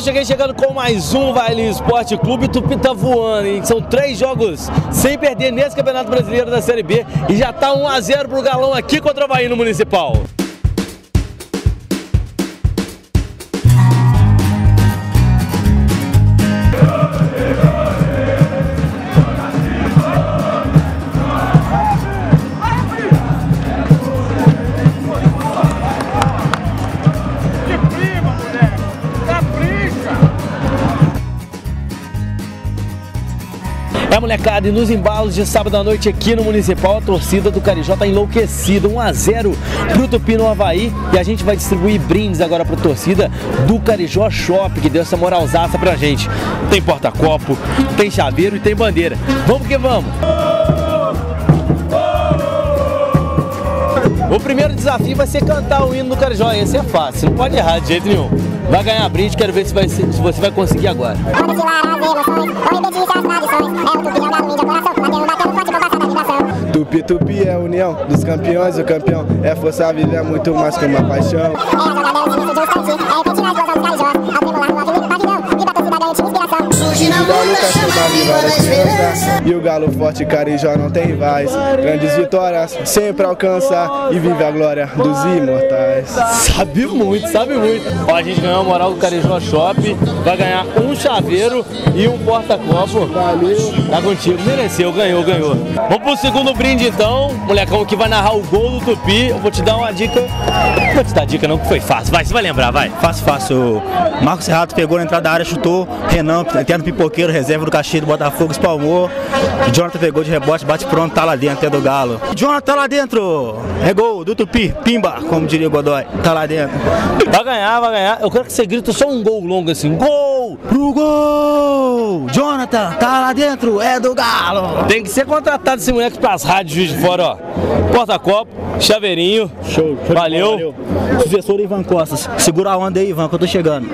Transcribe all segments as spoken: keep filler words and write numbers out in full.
cheguei chegando com mais um Vai Esporte Clube. Tupi tá voando, hein? São três jogos sem perder nesse Campeonato Brasileiro da Série B e já tá um a zero pro Galão aqui contra o Avaí no Municipal. É, molecada, e nos embalos de sábado à noite aqui no Municipal, a torcida do Carijó tá enlouquecida, um a zero pro Tupi no Avaí, e a gente vai distribuir brindes agora pra torcida do Carijó Shop, que deu essa moralzaça pra gente. Tem porta-copo, tem chaveiro e tem bandeira. Vamos que vamos! O primeiro desafio vai ser cantar o hino do Carijó, esse é fácil, não pode errar de jeito nenhum. Vai ganhar brinde, quero ver se, vai ser, se você vai conseguir agora. Tupi, Tupi é a união dos campeões, o campeão é força viva, é muito mais que uma paixão. E o galo forte Carijó não tem vaz. Grandes vitórias sempre alcança e vive a glória dos imortais. Sabe muito, sabe muito. Ó, a gente ganhou a moral do Carijó Shop, vai ganhar um chaveiro e um porta-copo. Valeu. Tá contigo, mereceu, ganhou, ganhou. Vamos pro segundo brinde então, molecão que vai narrar o gol do Tupi. Eu vou te dar uma dica. Não vou te dar dica não, que foi fácil. Vai, você vai lembrar, vai. Fácil, fácil. Marcos Serrato pegou na entrada da área, chutou. Renan, eterno pipoqueiro, reserva do Caxias do Botafogo, espalmou. Jonathan pegou de rebote, bate pronto, tá lá dentro, é do Galo. Jonathan tá lá dentro. É gol do Tupi, pimba, como diria o Godoy. Tá lá dentro. Vai ganhar, vai ganhar. Eu quero que você grita só um gol longo assim. Gol! Pro gol! Jonathan, tá lá dentro, é do Galo. Tem que ser contratado esse moleque pras rádios Juiz de Fora, ó. Porta-copo, chaveirinho. Show. Show Valeu. Valeu. Sucessor Ivan Costas. Segura a onda aí, Ivan, que eu tô chegando.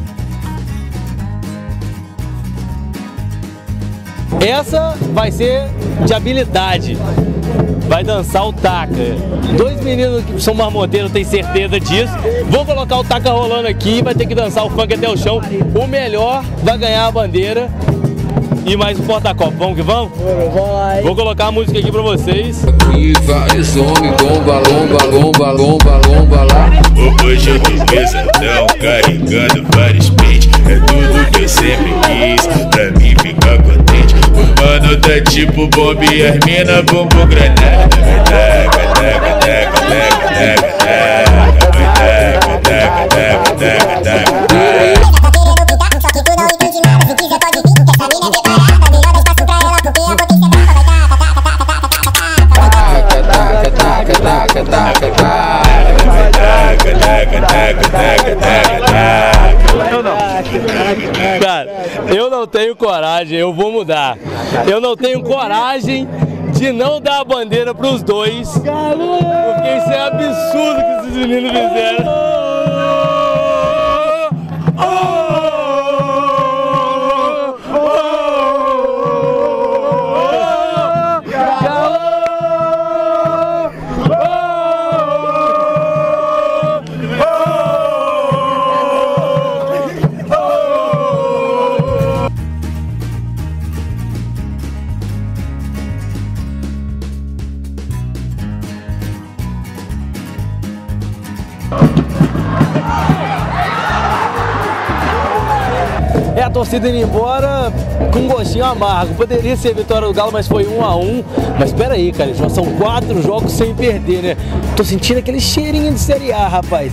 Essa vai ser de habilidade. Vai dançar o taca. Dois meninos que são marmoteiros, tenho certeza disso. Vou colocar o taca rolando aqui, vai ter que dançar o funk até o chão. O melhor vai ganhar a bandeira e mais um porta-copo. Vamos que vamos? Vou colocar a música aqui pra vocês. E vários homens, lomba, lomba, lomba, lomba, lomba lá. Hoje eu tô pesadão, carregando vários pentes. É tudo que eu sempre quis, pra mim ficar contente. O mano tá tipo bomba e as mina bombo granada. Taca, taca, taca, taca, taca, taca, taca, taca, taca, taca, taca. Cara, eu não tenho coragem, eu vou mudar. Eu não tenho coragem de não dar a bandeira pros dois, porque isso é absurdo que esses meninos fizeram. É a torcida indo embora com um gostinho amargo. Poderia ser a vitória do Galo, mas foi um a um. Mas espera aí, cara, já são quatro jogos sem perder, né? Tô sentindo aquele cheirinho de Série A, rapaz.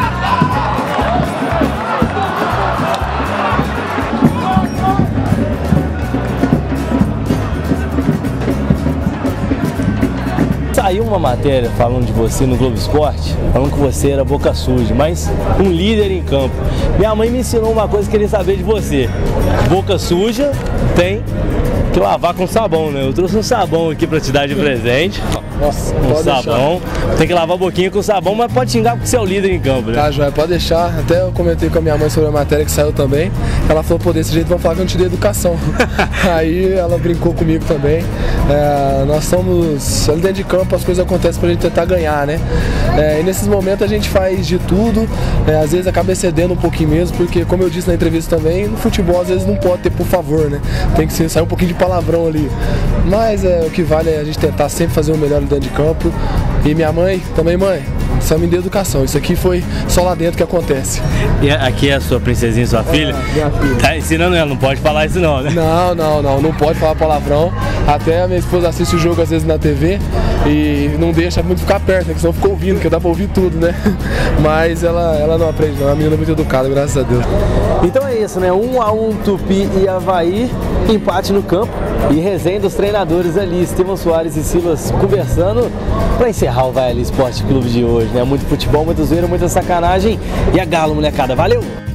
Saiu uma matéria falando de você no Globo Esporte, falando que você era boca suja, mas um líder em campo. Minha mãe me ensinou uma coisa que eu queria saber de você. Boca suja tem que lavar com sabão, né? Eu trouxe um sabão aqui pra te dar de presente. Nossa, um pode sabão. deixar. Tem que lavar a boquinha com sabão, mas pode xingar porque você é o líder em campo, né? Tá, Joia, pode deixar. Até eu comentei com a minha mãe sobre a matéria que saiu também. Ela falou, pô, desse jeito vão falar que eu não te dei educação. Aí ela brincou comigo também. É, nós somos ali dentro de campo, as coisas acontecem pra gente tentar ganhar, né? É, e nesses momentos a gente faz de tudo, é, às vezes acaba excedendo um pouquinho mesmo, porque como eu disse na entrevista também, no futebol às vezes não pode ter por favor, né? Tem que sair um pouquinho de palavrão ali. Mas é, o que vale é a gente tentar sempre fazer o melhor dentro de campo. E minha mãe, também mãe, só me deu educação. Isso aqui foi só lá dentro que acontece. E aqui é a sua princesinha, sua filha? É, minha filha. Tá ensinando ela, não pode falar isso não, né? Não, não, não, não pode falar palavrão. Até a minha esposa assiste o jogo às vezes na T V e não deixa muito ficar perto, né? Que senão fica ouvindo, porque dá pra ouvir tudo, né? Mas ela, ela não aprende não, é uma menina muito educada, graças a Deus. Então é isso, né? Um a um Tupi e Avaí, empate no campo e resenha dos treinadores ali, Estevão Soares e Silas conversando para encerrar o Vai Ali Esporte Clube de hoje, né? Muito futebol, muito zoeira, muita sacanagem e a Galo, molecada. Valeu!